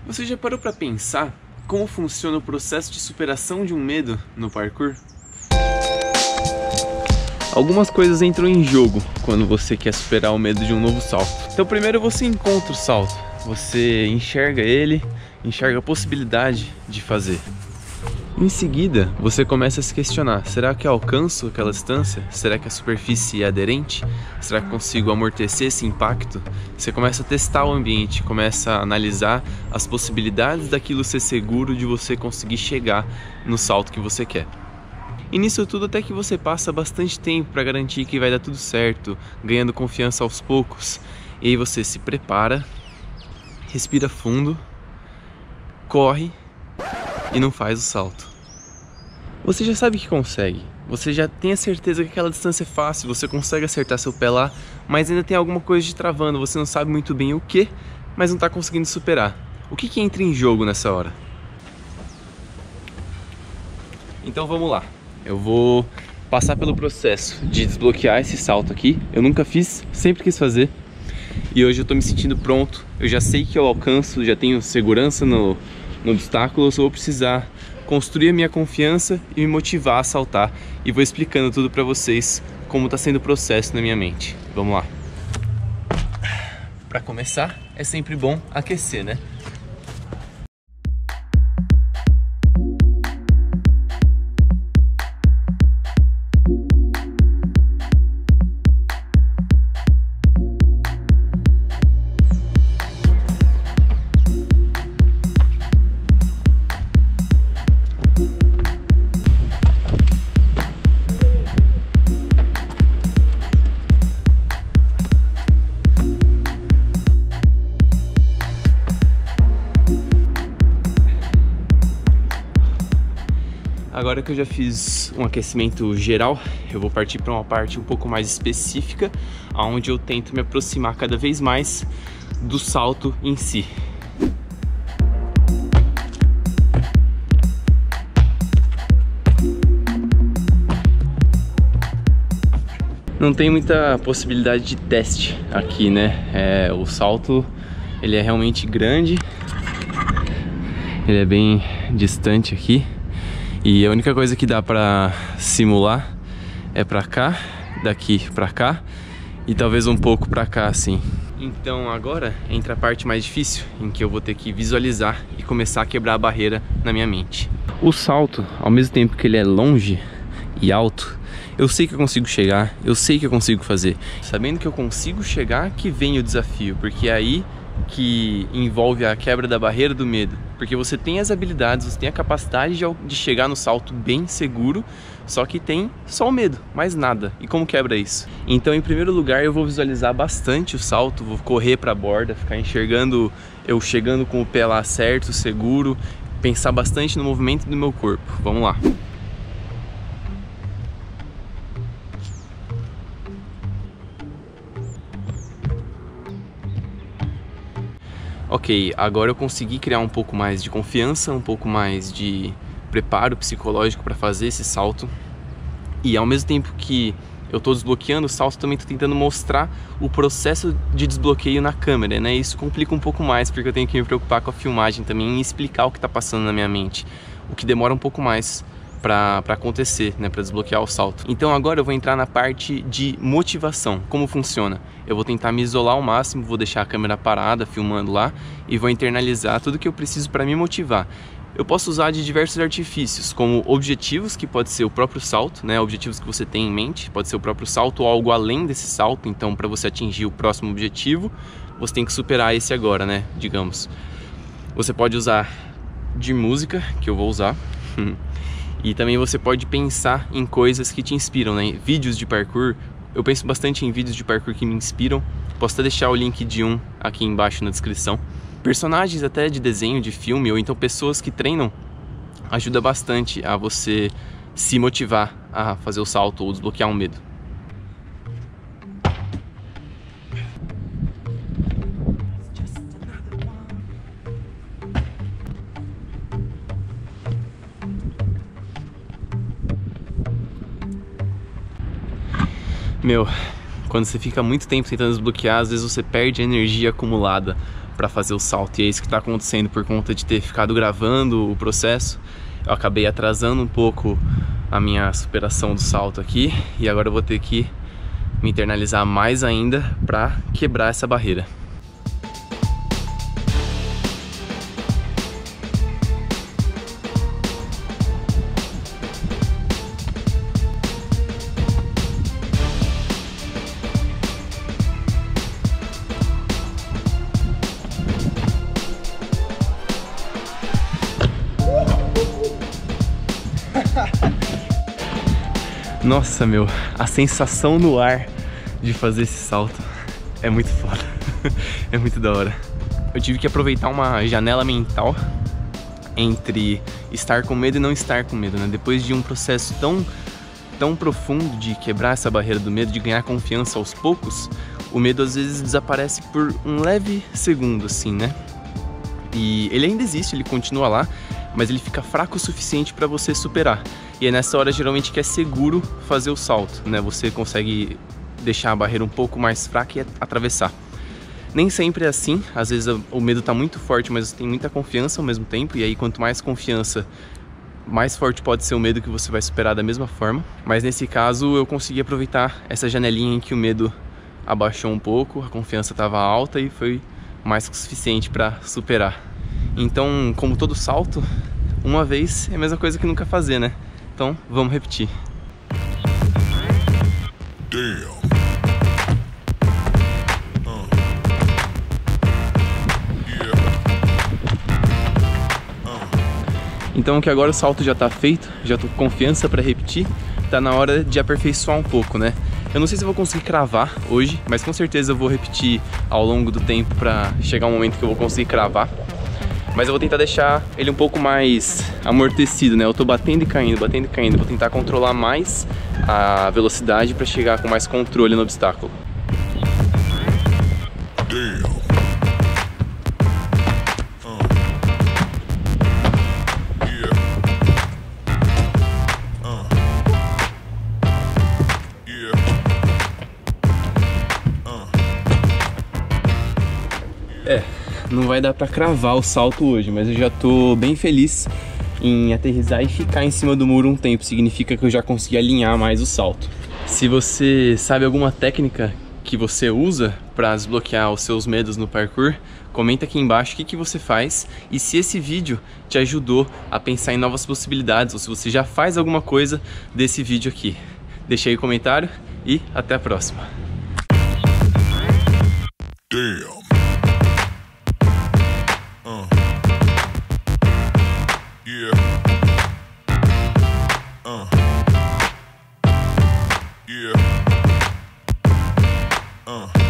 Você já parou para pensar como funciona o processo de superação de um medo no parkour? Algumas coisas entram em jogo quando você quer superar o medo de um novo salto. Então primeiro você encontra o salto, você enxerga ele, enxerga a possibilidade de fazer. Em seguida, você começa a se questionar, será que eu alcanço aquela distância? Será que a superfície é aderente? Será que consigo amortecer esse impacto? Você começa a testar o ambiente, começa a analisar as possibilidades daquilo ser seguro de você conseguir chegar no salto que você quer. E nisso tudo até que você passa bastante tempo para garantir que vai dar tudo certo, ganhando confiança aos poucos. E aí você se prepara, respira fundo, corre e não faz o salto. Você já sabe que consegue, você já tem a certeza que aquela distância é fácil, você consegue acertar seu pé lá, mas ainda tem alguma coisa te travando, você não sabe muito bem o que, mas não está conseguindo superar. O que entra em jogo nessa hora? Então vamos lá, eu vou passar pelo processo de desbloquear esse salto aqui. Eu nunca fiz, sempre quis fazer, e hoje eu estou me sentindo pronto, eu já sei que eu alcanço, já tenho segurança no obstáculo, eu só vou precisar construir a minha confiança e me motivar a saltar, e vou explicando tudo para vocês como está sendo o processo na minha mente. Vamos lá. Para começar, é sempre bom aquecer, né? Agora que eu já fiz um aquecimento geral, eu vou partir para uma parte um pouco mais específica, onde eu tento me aproximar cada vez mais do salto em si. Não tem muita possibilidade de teste aqui, né? O salto, ele é realmente grande, ele é bem distante aqui. E a única coisa que dá pra simular é pra cá, daqui pra cá e talvez um pouco pra cá assim. Então agora entra a parte mais difícil, em que eu vou ter que visualizar e começar a quebrar a barreira na minha mente. O salto, ao mesmo tempo que ele é longe e alto, eu sei que eu consigo chegar, eu sei que eu consigo fazer. Sabendo que eu consigo chegar, que vem o desafio, porque é aí que envolve a quebra da barreira do medo, porque você tem as habilidades, você tem a capacidade de chegar no salto bem seguro, só que tem só o medo, mais nada. E como quebra isso? Então, em primeiro lugar, eu vou visualizar bastante o salto, vou correr para a borda, ficar enxergando eu chegando com o pé lá certo, seguro, pensar bastante no movimento do meu corpo. Vamos lá. Ok, agora eu consegui criar um pouco mais de confiança, um pouco mais de preparo psicológico para fazer esse salto. E ao mesmo tempo que eu estou desbloqueando o salto, também estou tentando mostrar o processo de desbloqueio na câmera, né? Isso complica um pouco mais, porque eu tenho que me preocupar com a filmagem também e explicar o que está passando na minha mente, o que demora um pouco mais para acontecer, né, para desbloquear o salto. Então agora eu vou entrar na parte de motivação. Como funciona? Eu vou tentar me isolar ao máximo, vou deixar a câmera parada, filmando lá, e vou internalizar tudo que eu preciso para me motivar. Eu posso usar de diversos artifícios, como objetivos, que pode ser o próprio salto, né, objetivos que você tem em mente, pode ser o próprio salto ou algo além desse salto. Então, para você atingir o próximo objetivo, você tem que superar esse agora, né, digamos. Você pode usar de música, que eu vou usar. E também você pode pensar em coisas que te inspiram, né? Vídeos de parkour, eu penso bastante em vídeos de parkour que me inspiram. Posso até deixar o link de um aqui embaixo na descrição. Personagens até de desenho, de filme, ou então pessoas que treinam, ajuda bastante a você se motivar a fazer o salto ou desbloquear um medo. Meu, quando você fica muito tempo tentando desbloquear, às vezes você perde a energia acumulada para fazer o salto. E é isso que está acontecendo por conta de ter ficado gravando o processo. Eu acabei atrasando um pouco a minha superação do salto aqui e agora eu vou ter que me internalizar mais ainda para quebrar essa barreira. Nossa, meu, a sensação no ar de fazer esse salto é muito foda, é muito da hora. Eu tive que aproveitar uma janela mental entre estar com medo e não estar com medo, né? Depois de um processo tão profundo de quebrar essa barreira do medo, de ganhar confiança aos poucos, o medo às vezes desaparece por um leve segundo, assim, né? E ele ainda existe, ele continua lá, mas ele fica fraco o suficiente para você superar. E é nessa hora geralmente que é seguro fazer o salto, né? Você consegue deixar a barreira um pouco mais fraca e atravessar. Nem sempre é assim, às vezes o medo está muito forte, mas você tem muita confiança ao mesmo tempo, e aí quanto mais confiança, mais forte pode ser o medo que você vai superar da mesma forma. Mas nesse caso eu consegui aproveitar essa janelinha em que o medo abaixou um pouco, a confiança estava alta e foi mais que o suficiente para superar. Então, como todo salto, uma vez é a mesma coisa que nunca fazer, né? Então, vamos repetir. Então que agora o salto já tá feito, já tô com confiança para repetir, tá na hora de aperfeiçoar um pouco, né? Eu não sei se eu vou conseguir cravar hoje, mas com certeza eu vou repetir ao longo do tempo para chegar um momento que eu vou conseguir cravar. Mas eu vou tentar deixar ele um pouco mais amortecido, né? Eu tô batendo e caindo, vou tentar controlar mais a velocidade para chegar com mais controle no obstáculo. Não vai dar pra cravar o salto hoje, mas eu já tô bem feliz em aterrissar e ficar em cima do muro um tempo. Significa que eu já consegui alinhar mais o salto. Se você sabe alguma técnica que você usa para desbloquear os seus medos no parkour, comenta aqui embaixo o que você faz e se esse vídeo te ajudou a pensar em novas possibilidades ou se você já faz alguma coisa desse vídeo aqui. Deixa aí o comentário e até a próxima. Yeah.